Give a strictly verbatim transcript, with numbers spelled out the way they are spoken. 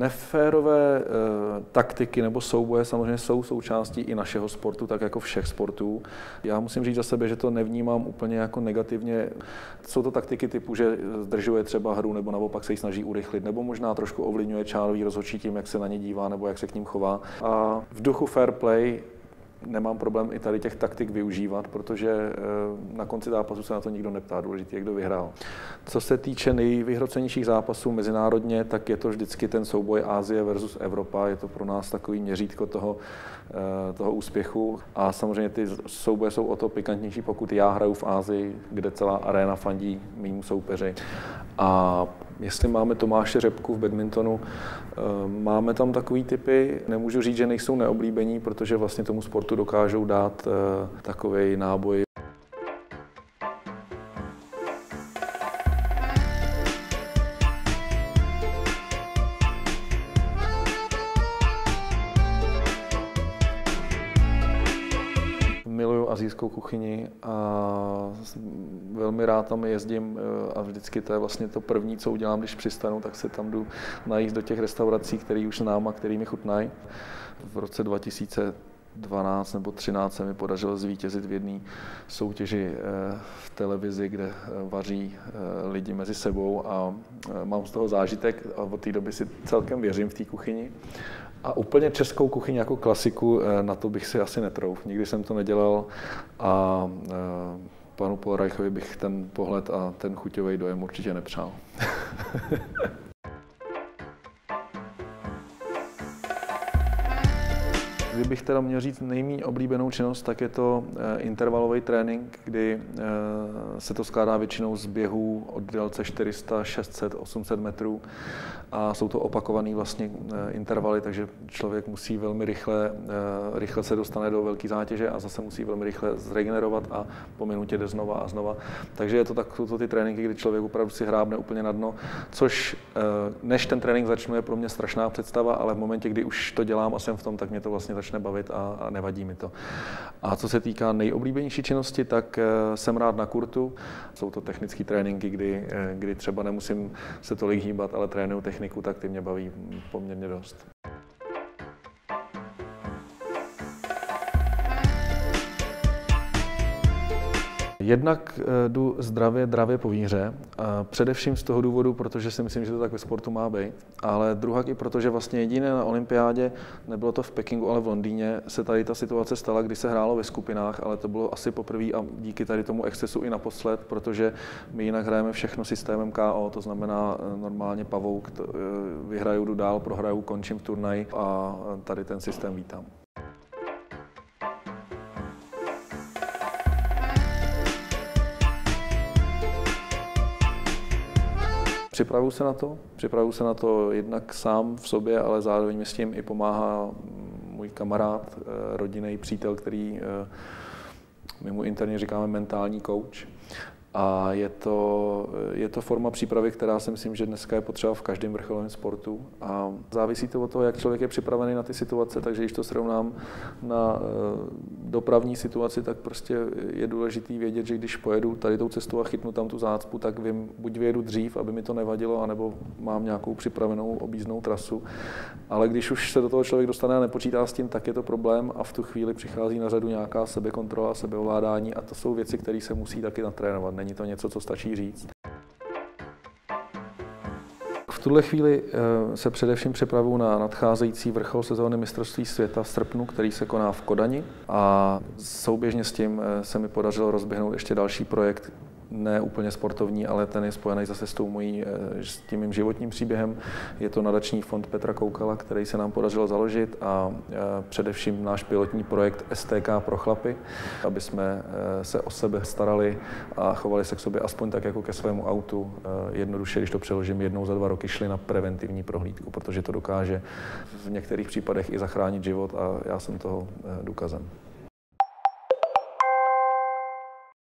Neférové e, taktiky nebo souboje samozřejmě jsou součástí i našeho sportu, tak jako všech sportů. Já musím říct za sebe, že to nevnímám úplně jako negativně. Jsou to taktiky typu, že zdržuje třeba hru nebo naopak se ji snaží urychlit, nebo možná trošku ovlivňuje čárový rozhodčí tím, jak se na ně dívá nebo jak se k ním chová. A v duchu fair play nemám problém i tady těch taktik využívat, protože na konci zápasu se na to nikdo neptá, důležitý je, kdo vyhrál. Co se týče nejvyhrocenějších zápasů mezinárodně, tak je to vždycky ten souboj Asie versus Evropa. Je to pro nás takový měřítko toho, toho úspěchu. A samozřejmě ty souboje jsou o to pikantnější, pokud já hraju v Asii, kde celá aréna fandí mému soupeři. A jestli máme Tomáše Řepku v badmintonu, máme tam takový typy, nemůžu říct, že nejsou neoblíbení, protože vlastně tomu sportu dokážou dát takovej náboj. Miluju asijskou kuchyni a velmi rád tam jezdím a vždycky to je vlastně to první, co udělám, když přistanu, tak se tam jdu najíst do těch restaurací, které už znám a které mi chutnají. V roce dva tisíce dvanáct nebo třináct se mi podařilo zvítězit v jedné soutěži v televizi, kde vaří lidi mezi sebou a mám z toho zážitek a od té doby si celkem věřím v té kuchyni. A úplně českou kuchyni jako klasiku, na to bych si asi netrouf. Nikdy jsem to nedělal a panu Polreichovi bych ten pohled a ten chuťový dojem určitě nepřál. Kdybych teda měl říct nejméně oblíbenou činnost, tak je to intervalový trénink, kdy se to skládá většinou z běhů od délce čtyři sta, šest set, osm set metrů a jsou to opakované vlastně intervaly, takže člověk musí velmi rychle, rychle se dostane do velké zátěže a zase musí velmi rychle zregenerovat a po minutě jde znova a znova. Takže je to tak, jsou to ty tréninky, kdy člověk opravdu si hrábne úplně na dno, což než ten trénink začne, je pro mě strašná představa, ale v momentě, kdy už to dělám a jsem v tom, tak mě to vlastně začne bavit a, a nevadí mi to. A co se týká nejoblíbenější činnosti, tak jsem rád na kurtu. Jsou to technické tréninky, kdy, kdy třeba nemusím se tolik hýbat, ale trénuju techniku, tak ty mě baví poměrně dost. Jednak jdu zdravě, dravě po výhře, především z toho důvodu, protože si myslím, že to tak ve sportu má být, ale druhak i proto, že vlastně jediné na olympiádě, nebylo to v Pekingu, ale v Londýně, se tady ta situace stala, kdy se hrálo ve skupinách, ale to bylo asi poprvé a díky tady tomu excesu i naposled, protože my jinak hrajeme všechno systémem K O, to znamená normálně pavouk, vyhraju, jdu dál, prohraju, končím turnaj a tady ten systém vítám. Připravuju se na to, připravuju se na to jednak sám v sobě, ale zároveň mi s tím i pomáhá můj kamarád, rodinný přítel, který my mu interně říkáme mentální coach. A je to, je to forma přípravy, která si myslím, že dneska je potřeba v každém vrcholovém sportu. A závisí to od toho, jak člověk je připravený na ty situace, takže když to srovnám na dopravní situaci, tak prostě je důležité vědět, že když pojedu tady tou cestou a chytnu tam tu zácpu, tak vím, buď vyjedu dřív, aby mi to nevadilo, anebo mám nějakou připravenou objízdnou trasu. Ale když už se do toho člověk dostane a nepočítá s tím, tak je to problém a v tu chvíli přichází na řadu nějaká sebekontrola, sebeovládání a to jsou věci, které se musí taky natrénovat. Není to něco, co stačí říct. V tuhle chvíli se především připravuju na nadcházející vrchol sezóny mistrovství světa v srpnu, který se koná v Kodani. A souběžně s tím se mi podařilo rozběhnout ještě další projekt, ne úplně sportovní, ale ten je spojený zase s, tou mojí, s tím mým životním příběhem. Je to nadační fond Petra Koukala, který se nám podařilo založit a především náš pilotní projekt S T K pro chlapy, aby jsme se o sebe starali a chovali se k sobě aspoň tak jako ke svému autu. Jednoduše, když to přeložím, jednou za dva roky šli na preventivní prohlídku, protože to dokáže v některých případech i zachránit život a já jsem toho důkazem.